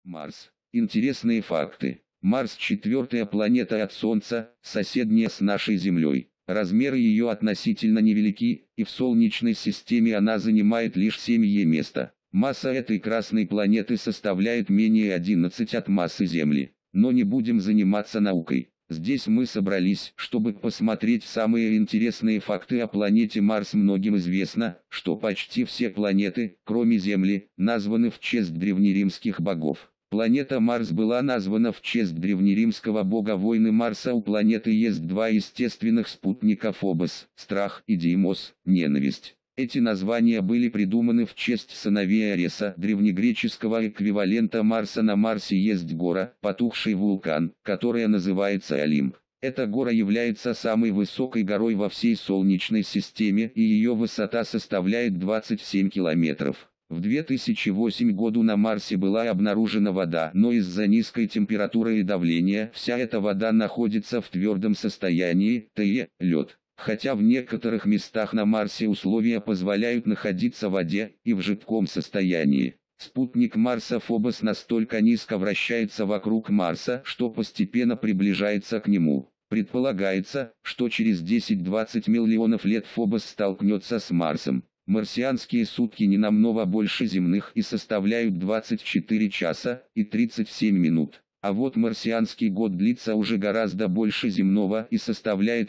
Марс. Интересные факты. Марс – четвертая планета от Солнца, соседняя с нашей Землей. Размеры ее относительно невелики, и в Солнечной системе она занимает лишь 7-е место. Масса этой красной планеты составляет менее 11 от массы Земли. Но не будем заниматься наукой. Здесь мы собрались, чтобы посмотреть самые интересные факты о планете Марс. Многим известно, что почти все планеты, кроме Земли, названы в честь древнеримских богов. Планета Марс была названа в честь древнеримского бога войны Марса. У планеты есть два естественных спутника: Фобос, страх, и Димос, ненависть. Эти названия были придуманы в честь сыновей Ареса, древнегреческого эквивалента Марса. На Марсе есть гора, потухший вулкан, которая называется Олимп. Эта гора является самой высокой горой во всей Солнечной системе, и ее высота составляет 27 километров. В 2008 году на Марсе была обнаружена вода, но из-за низкой температуры и давления вся эта вода находится в твердом состоянии, т.е. лед. Хотя в некоторых местах на Марсе условия позволяют находиться в воде и в жидком состоянии. Спутник Марса Фобос настолько низко вращается вокруг Марса, что постепенно приближается к нему. Предполагается, что через 10-20 миллионов лет Фобос столкнется с Марсом. Марсианские сутки не намного больше земных и составляют 24 часа и 37 минут. А вот марсианский год длится уже гораздо больше земного и составляет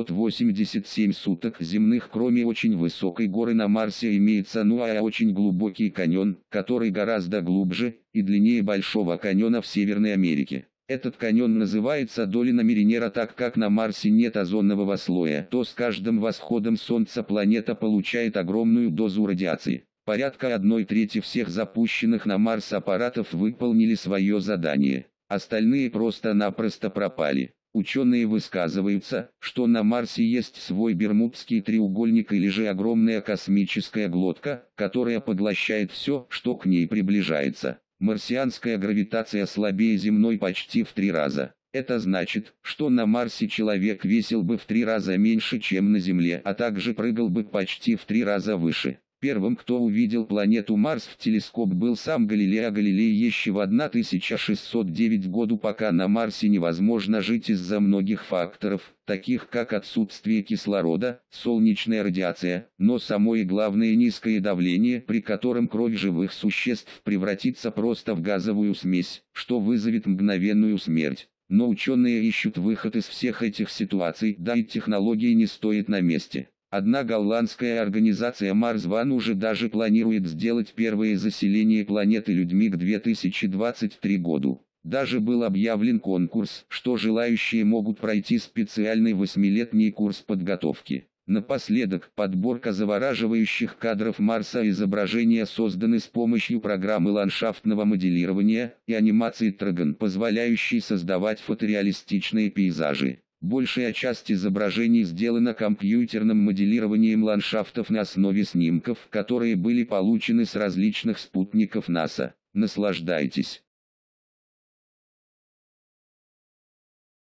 687 суток земных. Кроме очень высокой горы на Марсе имеется очень глубокий каньон, который гораздо глубже и длиннее Большого каньона в Северной Америке. Этот каньон называется долина Меринера. Так как на Марсе нет озонового слоя, то с каждым восходом Солнца планета получает огромную дозу радиации. Порядка 1/3 всех запущенных на Марс аппаратов выполнили свое задание. Остальные просто-напросто пропали. Ученые высказываются, что на Марсе есть свой Бермудский треугольник или же огромная космическая глотка, которая поглощает все, что к ней приближается. Марсианская гравитация слабее земной почти в 3 раза. Это значит, что на Марсе человек весил бы в 3 раза меньше, чем на Земле, а также прыгал бы почти в 3 раза выше. Первым, кто увидел планету Марс в телескоп, был сам Галилей. Галилей еще в 1609 году. Пока на Марсе невозможно жить из-за многих факторов, таких как отсутствие кислорода, солнечная радиация, но самое главное — низкое давление, при котором кровь живых существ превратится просто в газовую смесь, что вызовет мгновенную смерть. Но ученые ищут выход из всех этих ситуаций, да и технологии не стоят на месте. Одна голландская организация Mars One уже даже планирует сделать первое заселение планеты людьми к 2023 году. Даже был объявлен конкурс, что желающие могут пройти специальный 8-летний курс подготовки. Напоследок, подборка завораживающих кадров Марса. Изображения созданы с помощью программы ландшафтного моделирования и анимации Tragon, позволяющей создавать фотореалистичные пейзажи. Большая часть изображений сделана компьютерным моделированием ландшафтов на основе снимков, которые были получены с различных спутников НАСА. Наслаждайтесь!